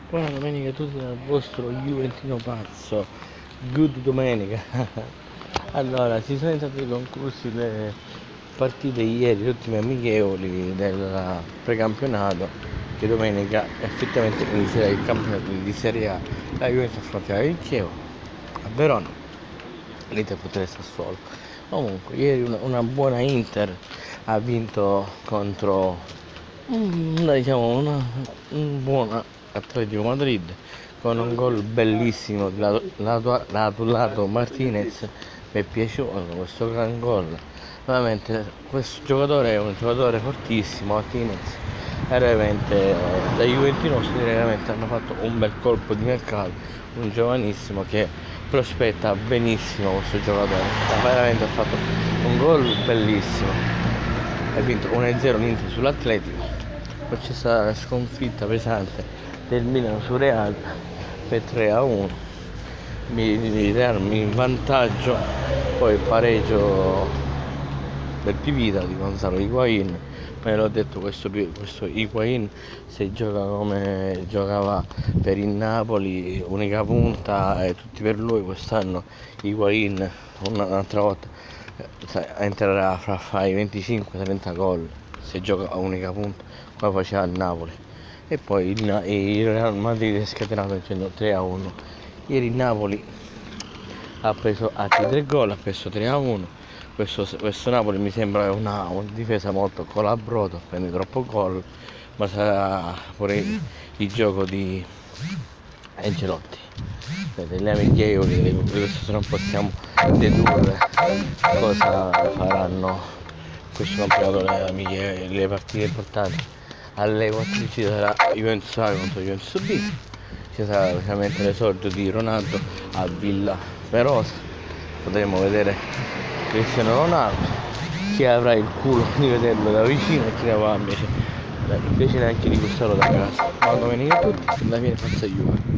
Buona domenica a tutti dal vostro Juventino pazzo. Good domenica. Allora, si sono entrati conclusi le partite ieri, le ultime amichevoli del precampionato, che domenica effettivamente inizierà il campionato di Serie A. La Juventus affronterà il Chievo a Verona, l'Inter affronterà il Sassuolo. Comunque, ieri una buona Inter ha vinto contro un buon Atletico Madrid con un gol bellissimo di lato Martinez. Mi è piaciuto questo gran gol, veramente questo giocatore è un giocatore fortissimo. Martinez è veramente da Juventinosi, veramente hanno fatto un bel colpo di mercato, un giovanissimo che prospetta benissimo. Questo giocatore veramente ha fatto un gol bellissimo, ha vinto 1-0 l'Inter sull'Atletico. Poi c'è stata la sconfitta pesante del Milan su Real per 3-1, Real in vantaggio, poi il pareggio del Pivita di Gonzalo Higuain. Me l'ho detto, questo Higuain, se gioca come giocava per il Napoli, unica punta e tutti per lui, quest'anno Higuain un'altra volta entrerà fra i 25-30 gol se gioca a unica punta come faceva il Napoli. E poi il Real Madrid è scatenato vincendo 3-1. Ieri il Napoli ha preso altri 3 gol, ha preso 3-1. Questo Napoli mi sembra una difesa molto colabrodo, prende troppo gol, ma sarà pure il gioco di Ancelotti. Le amichevoli, questo non possiamo dedurre cosa faranno questo campionato, le partite importanti. Alle 14 ci sarà Juventus A contro Juventus B, ci sarà ovviamente l'esordio di Ronaldo a Villa Perosa, potremo vedere Cristiano Ronaldo, chi avrà il culo di vederlo da vicino e chi ne avrà invece neanche di gustarlo da casa. Buona domenica a tutti, alla fine forza Juve.